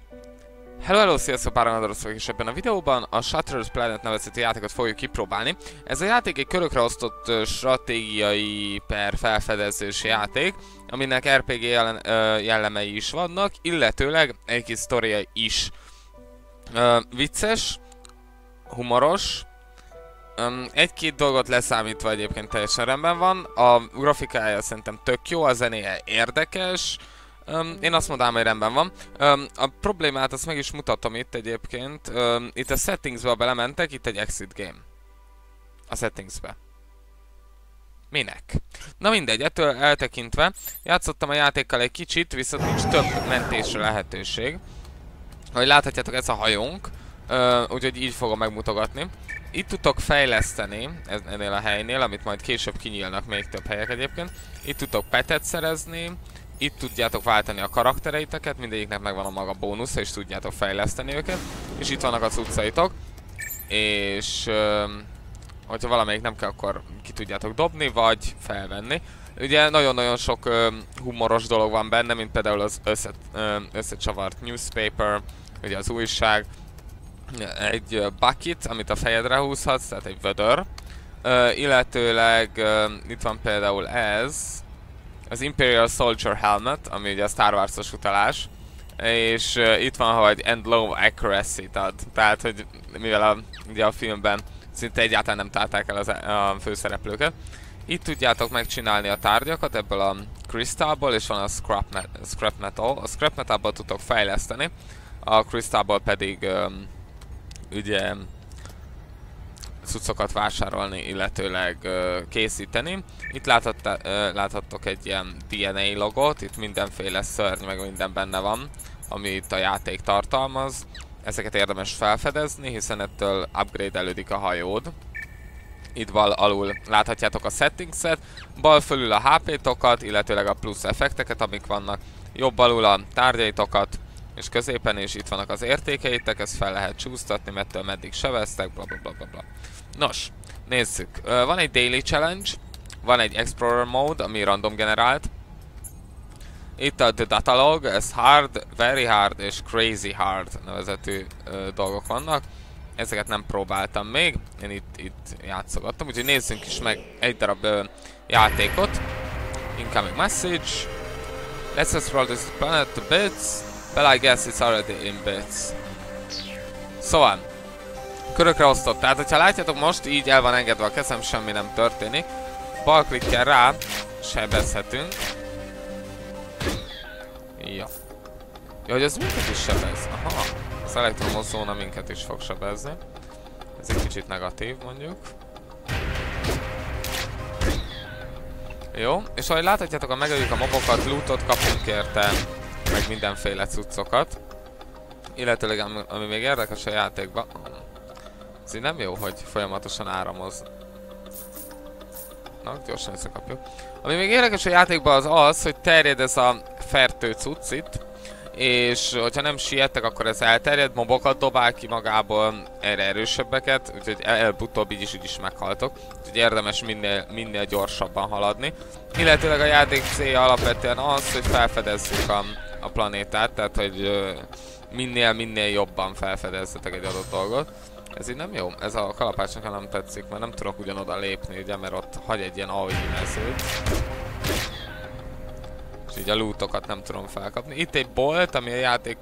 Hello, sziasztok, Páranadorosz vagyok, és ebben a videóban a Shattered Planet nevezetű játékot fogjuk kipróbálni. Ez a játék egy körökre osztott stratégiai per felfedezős játék, aminek RPG jellemei is vannak, illetőleg egy kis sztoria is. Vicces, humoros, egy-két dolgot leszámítva egyébként teljesen rendben van, a grafikája szerintem tök jó, a zenéje érdekes. Én azt mondanám, hogy rendben van. A problémát azt meg is mutatom itt egyébként. Itt a settingsbe belementek, itt egy exit game. A settingsbe. Minek? Na mindegy, ettől eltekintve játszottam a játékkal egy kicsit, viszont nincs több mentésre lehetőség. Ahogy láthatjátok, ez a hajónk, úgyhogy így fogom megmutogatni. Itt tudtok fejleszteni, ennél a helynél, amit majd később kinyílnak még több helyek egyébként. Itt tudtok petet szerezni. Itt tudjátok váltani a karaktereiteket, mindegyiknek megvan a maga bónusza, és tudjátok fejleszteni őket. És itt vannak a cuccaitok. És hogyha valamelyik nem kell, akkor ki tudjátok dobni, vagy felvenni. Ugye nagyon-nagyon sok humoros dolog van benne, mint például az összecsavart newspaper, ugye az újság. Egy bucket, amit a fejedre húzhatsz, tehát egy vödör. Illetőleg itt van például ez. Az Imperial Soldier Helmet, ami ugye a Star Wars-os utalás, és itt van, hogy and low accuracy-t ad. Tehát, hogy mivel ugye a filmben szinte egyáltalán nem találták el a főszereplőket. Itt tudjátok megcsinálni a tárgyakat ebből a crystalból, és van a scrap metal. A scrap metalból tudtok fejleszteni, a crystalból pedig ugye cuccokat vásárolni, illetőleg készíteni. Itt láthattok egy ilyen DNA logot, itt mindenféle szörny, meg minden benne van, amit a játék tartalmaz. Ezeket érdemes felfedezni, hiszen ettől upgrade-elődik a hajód. Itt bal alul láthatjátok a settingset, bal fölül a HP-tokat, illetőleg a plusz effekteket, amik vannak, jobb alul a tárgyaitokat, és középen is itt vannak az értékeitek, ezt fel lehet csúsztatni, mettől meddig sebeztek, blablabla. Nos, nézzük. Van egy Daily Challenge, van egy Explorer Mode, ami random generált. Itt a The Datalog, ez Hard, Very Hard és Crazy Hard nevezetű dolgok vannak. Ezeket nem próbáltam még, én itt játszogattam, úgyhogy nézzünk is meg egy darab játékot. Incoming message. Let's explore this planet to bits. Well, I guess it's already in bits. Szóval, körökre osztott, tehát hogyha látjátok most, így el van engedve a kezem, semmi nem történik. Balklikkel rá, sebezhetünk. Ja. Ja, hogy ez minket is sebez. Aha. Az elektromos zóna minket is fog sebezni. Ez egy kicsit negatív, mondjuk. Jó, és ahogy láthatjátok, ha megöljük a mobokat, lootot kapunk érte, meg mindenféle cuccokat. Illetőleg, ami még érdekes a játékban, ez így nem jó, hogy folyamatosan áramoz. Na, gyorsan összekapjuk. Ami még érdekes a játékban az az, hogy terjed ez a fertő cucc itt, és hogyha nem siettek, akkor ez elterjed, mobokat dobál ki magából, erre erősebbeket, úgyhogy előbb-utóbb így is meghaltok. Úgyhogy érdemes minél gyorsabban haladni. Illetőleg a játék célja alapvetően az, hogy felfedezzük a planétát, tehát hogy minél jobban felfedezzetek egy adott dolgot. Ez így nem jó, ez a kalapácsnak nem tetszik, mert nem tudok ugyanoda lépni, ugye, mert ott hagy egy ilyen AOE mezőt. És így a lootokat nem tudom felkapni. Itt egy bolt, ami a játék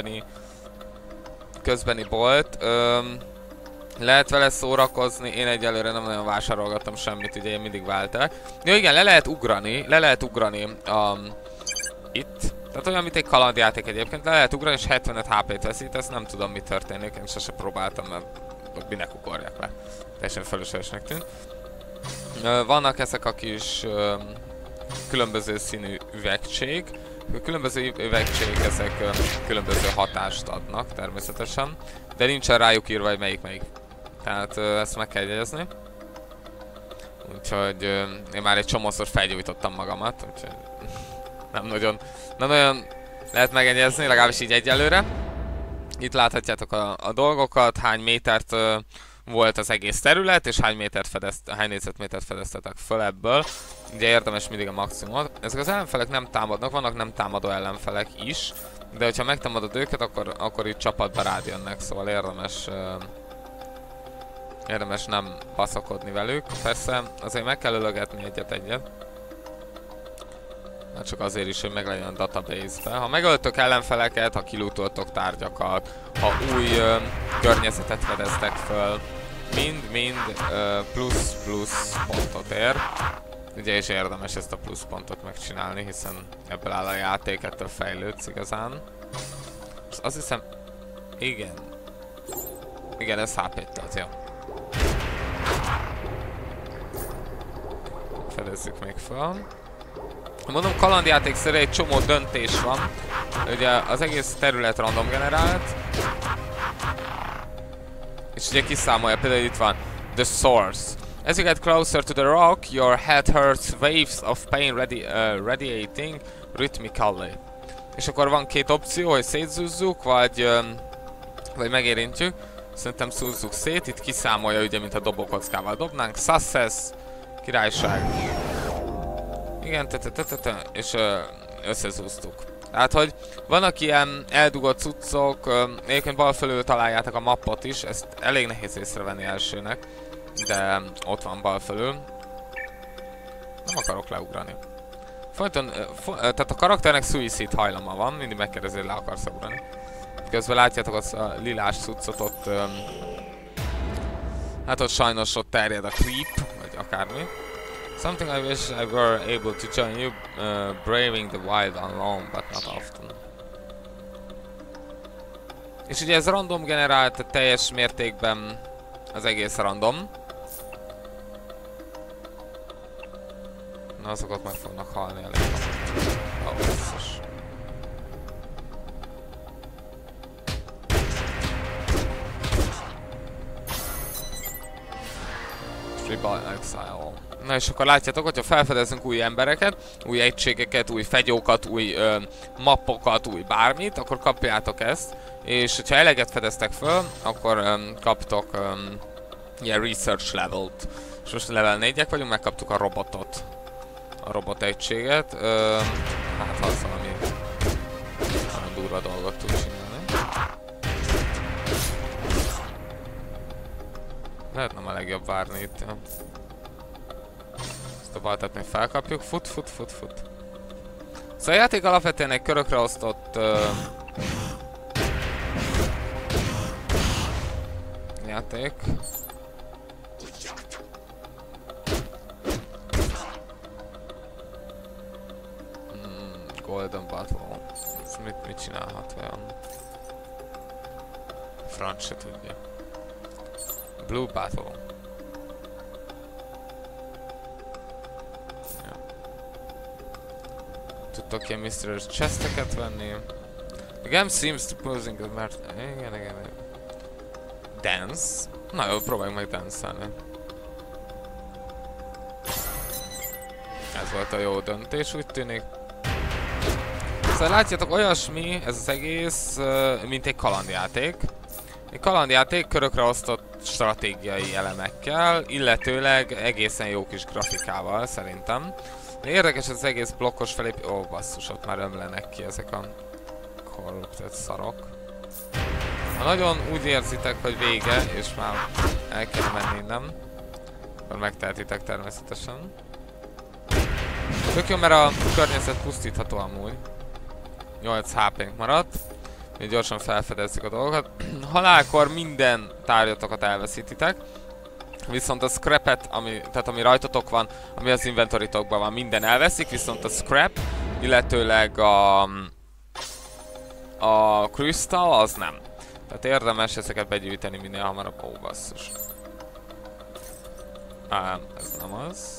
közbeni bolt. Lehet vele szórakozni, én egyelőre nem nagyon vásárolgattam semmit, ugye én mindig váltak. Jó, igen, le lehet ugrani itt. Tehát olyan, mint egy kalandjáték egyébként, le lehet ugrani, és 75 HP-t veszít, ezt nem tudom, mi történik, én sose próbáltam, mert minek ugorjak le. Teljesen fölöslegesnek tűnt. Vannak ezek a kis különböző színű üvegcsék. A különböző üvegcsék, ezek különböző hatást adnak természetesen, de nincsen rájuk írva, hogy melyik. Tehát ezt meg kell jegyezni. Úgyhogy én már egy csomószor felgyújtottam magamat, úgyhogy nem nagyon lehet megegyezni, legalábbis így egyelőre. Itt láthatjátok a dolgokat, hány métert volt az egész terület, és hány négyzetmétert fedeztetek föl ebből. Ugye érdemes mindig a maximumot. Ezek az ellenfelek nem támadnak, vannak nem támadó ellenfelek is. De hogyha megtámadod őket, akkor itt csapatba rád jönnek, szóval érdemes nem baszakodni velük. Persze azért meg kell ölögetni egyet-egyet. Már csak azért is, hogy meglegyen a database-be. Ha megöltök ellenfeleket, ha kilootoltok tárgyakat, ha új környezetet fedeztek föl, mind plusz pontot ér. Ugye is érdemes ezt a plusz pontot megcsinálni, hiszen ebből áll a játék, ettől fejlődsz igazán. Azt hiszem... Igen. Igen, ez HP-t ad, jó. Fedezzük még fel. Mondom, kalandjátékszerű egy csomó döntés van. Ugye az egész terület random generált. És ugye kiszámolja, például itt van The Source. As you get closer to the rock, your head hurts waves of pain radiating rhythmically. És akkor van két opció, hogy szétzúzzuk, vagy megérintjük. Szerintem szúzzuk szét, itt kiszámolja ugye, mint a dobókockával dobnánk. Success, királyság. Igen, és összezúztuk. Tehát, hogy vannak ilyen eldugott cuccok, egyébként bal fölül találjátok a mappot is, ezt elég nehéz észrevenni elsőnek, de ott van bal fölül. Nem akarok leugrani. Folyton, tehát a karakternek suicide hajlama van, mindig megkérdezi, hogy le akarsz ugrani. Közben látjátok azt a lilás cuccot ott, hát ott sajnos ott terjed a creep, vagy akármi. Something I wish I were able to join you, braving the wild alone, but not often. És ugye ez random generált, teljes mértékben az egész random. Na azokat meg fognak halni elég. Oh, biztos. Tribal Exile. Na és akkor látjátok, hogyha felfedezünk új embereket, új egységeket, új fegyókat, új mappokat, új bármit, akkor kapjátok ezt. És hogyha eleget fedeztek föl, akkor kaptok ilyen research levelt. És most level 4-ek vagyunk, megkaptuk a robotot. A robot egységet. Hát ha az valami nagyon durva dolgot tud csinálni. Lehet nem a legjobb várni itt. Ezt a baltát még felkapjuk. Fut. Szóval a játék alapvetően egy körökre osztott játék. Golden Battle. Ez mit csinálhat vajon? Franc se tudja. Blue Battle. Ja. Tudtok ilyen mysterious chesteket venni. The game seems to posing a mert... Igen. Dance? Na jó, próbáljunk meg dance-elni. Ez volt a jó döntés, úgy tűnik. Szóval látjátok, olyasmi ez az egész, mint egy kalandjáték. Egy kalandjáték körökre osztott stratégiai elemekkel, illetőleg egészen jó kis grafikával szerintem. Érdekes az egész blokkos felép... Ó, basszus, ott már ömlenek ki ezek a corrupted szarok. Ha nagyon úgy érzitek, hogy vége, és már el kell menni innen, akkor megtehetitek természetesen. Tök jó, mert a környezet pusztítható amúgy. 8 HP-nk maradt. Még gyorsan felfedezzük a dolgokat. Halálkor minden tárgyatokat elveszítitek. Viszont a scrapet, ami rajtatok van, ami az inventoritokban van, minden elveszik, viszont a scrap, illetőleg a crystal, az nem. Tehát érdemes ezeket begyűjteni minél hamarabb. Ó, basszus. Ez nem az.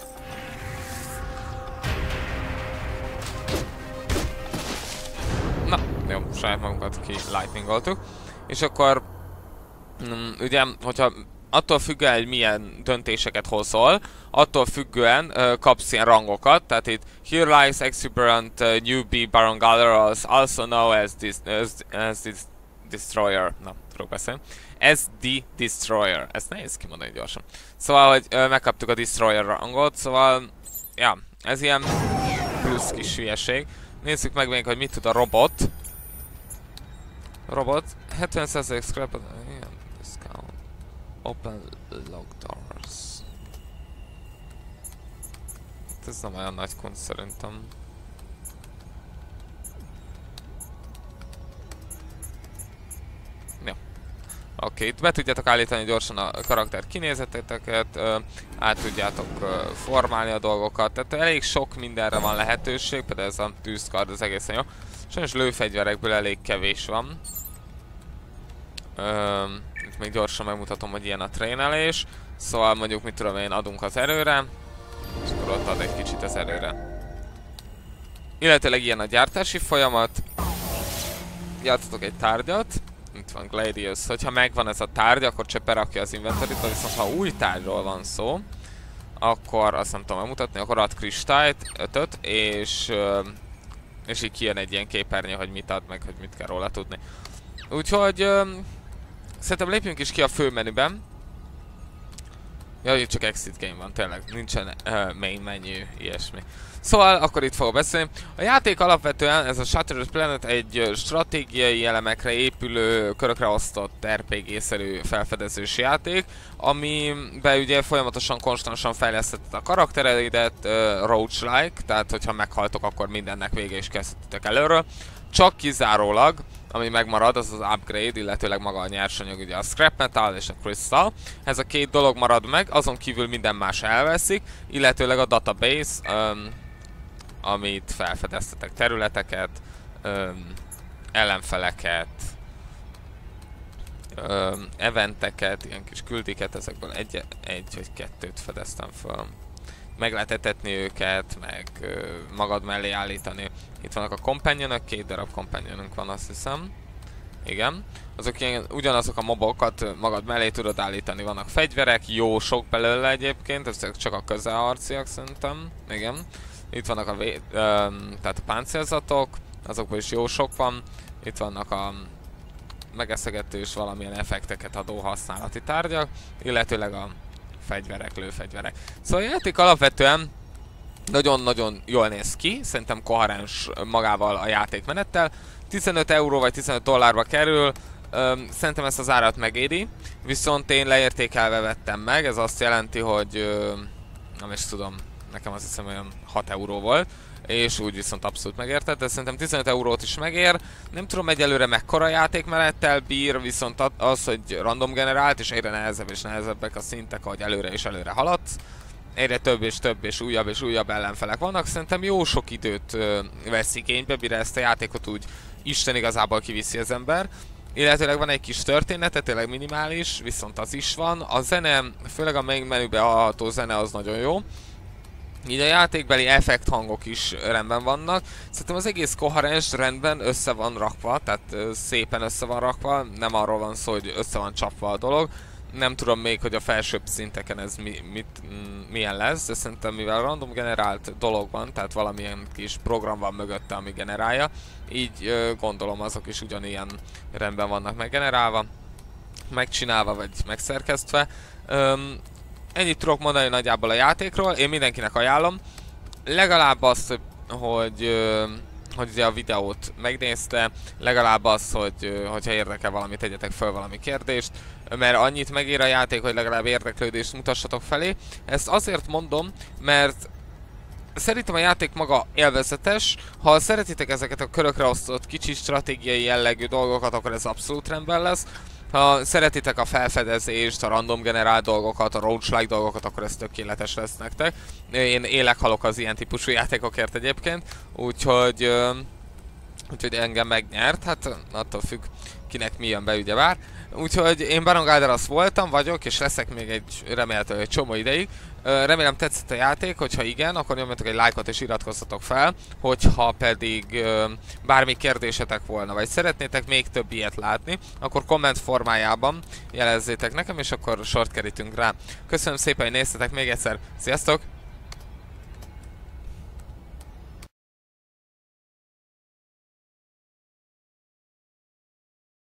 Na, jó, saját magunkat ki lightningoltuk. És akkor ugye, hogyha attól függően, hogy milyen döntéseket hozol, attól függően kapsz ilyen rangokat. Tehát itt Here lies exuberant newbie Baron Galler, also known as this Destroyer. Na, tudok beszélni. As the Destroyer. Ezt nehéz kimondani gyorsan. Szóval, hogy megkaptuk a Destroyer rangot, szóval, ja, ez ilyen plusz kis hülyeség. Nézzük meg még, hogy mit tud a robot. Robot, 70% scrap, igen, discount. Open lock doors. Ez nem olyan nagy kont szerintem. Ja. Oké, itt be tudjátok állítani gyorsan a karakter kinézeteteket, át tudjátok formálni a dolgokat, tehát elég sok mindenre van lehetőség, például ez a tűzkard az egészen jó. Sajnos lőfegyverekből elég kevés van. Itt még gyorsan megmutatom, hogy ilyen a trénelés. Szóval mondjuk, mit tudom én, adunk az erőre, és akkor ott ad egy kicsit az erőre. Illetőleg ilyen a gyártási folyamat. Játszatok egy tárgyat. Itt van Gladius. Hogyha megvan ez a tárgy, akkor csak berakja az inventoryba, viszont ha új tárgyról van szó, akkor azt nem tudom megmutatni, akkor ad kristályt, 5-öt, és így kijön egy ilyen képernyő, hogy mit ad, meg hogy mit kell róla tudni. Úgyhogy szerintem lépjünk is ki a főmenüben. Ja, itt csak exit game van, tényleg, nincsen main menu, ilyesmi. Szóval akkor itt fogok beszélni. A játék alapvetően, ez a Shattered Planet egy stratégiai elemekre épülő, körökre osztott RPG-szerű felfedezős játék, amiben ugye folyamatosan, konstansan fejlesztetted a karaktereidet, roach-like, tehát hogyha meghaltok, akkor mindennek vége is kezdhetitek előről. Csak kizárólag, ami megmarad, az az upgrade, illetőleg maga a nyersanyag, ugye a scrap metal és a crystal. Ez a két dolog marad meg, azon kívül minden más elveszik, illetőleg a database, amit felfedeztetek, területeket, ellenfeleket, eventeket, ilyen kis küldiket, ezekből egy vagy kettőt fedeztem föl. Meg lehet etetni őket, meg magad mellé állítani. Itt vannak a companionok, 2 darab companionunk van, azt hiszem. Igen. Azok ilyen, ugyanazok a mobokat magad mellé tudod állítani. Vannak fegyverek, jó sok belőle egyébként, ezek csak a közelharciak szerintem. Igen. Itt vannak tehát a páncélzatok, azokból is jó sok van. Itt vannak a megeszegetős valamilyen effekteket adó használati tárgyak, illetőleg a fegyverek, lőfegyverek. Szóval a játék alapvetően nagyon-nagyon jól néz ki, szerintem koherens magával a játékmenettel. 15 euró vagy 15 dollárba kerül, szerintem ezt az árat megéri, viszont én leértékelve vettem meg, ez azt jelenti, hogy nem is tudom, nekem azt hiszem olyan 6 euró volt, és úgy viszont abszolút megérted, de szerintem 15 eurót is megér. Nem tudom egyelőre mekkora játékmenettel bír, viszont az, hogy random generált, és egyre nehezebb és nehezebbek a szintek, ahogy előre és előre haladsz. Egyre több és újabb ellenfelek vannak. Szerintem jó sok időt vesz igénybe, mire ezt a játékot úgy Isten igazából kiviszi az ember. Illetőleg van egy kis története, tényleg minimális, viszont az is van. A zene, főleg a main menübe hallható zene az nagyon jó. Így a játékbeli effekt hangok is rendben vannak. Szerintem az egész koherens, rendben össze van rakva, tehát szépen össze van rakva. Nem arról van szó, hogy össze van csapva a dolog. Nem tudom még, hogy a felsőbb szinteken ez milyen lesz, de szerintem mivel random generált dolog van, tehát valamilyen kis program van mögötte, ami generálja, így gondolom azok is ugyanilyen rendben vannak meggenerálva, megcsinálva vagy megszerkesztve. Ennyit tudok mondani nagyjából a játékról, én mindenkinek ajánlom. Legalább azt, hogy ugye a videót megnézte, legalább az, hogyha érdekel valamit, tegyetek fel valami kérdést, mert annyit megér a játék, hogy legalább érdeklődést mutassatok felé. Ezt azért mondom, mert szerintem a játék maga élvezetes. Ha szeretitek ezeket a körökre osztott kicsi stratégiai jellegű dolgokat, akkor ez abszolút rendben lesz. Ha szeretitek a felfedezést, a random generált dolgokat, a roach-like dolgokat, akkor ez tökéletes lesz nektek. Én élek-halok az ilyen típusú játékokért egyébként, úgyhogy engem megnyert, hát attól függ, kinek mi jön be, ugyebár. Úgyhogy én Baron Galderas voltam, vagyok, és leszek még remélhetőleg egy csomó ideig. Remélem tetszett a játék, hogyha igen, akkor nyomjatok egy lájkot és iratkozzatok fel, hogyha pedig bármi kérdésetek volna, vagy szeretnétek még több ilyet látni, akkor komment formájában jelezzétek nekem, és akkor sort kerítünk rá. Köszönöm szépen, hogy néztetek még egyszer, sziasztok!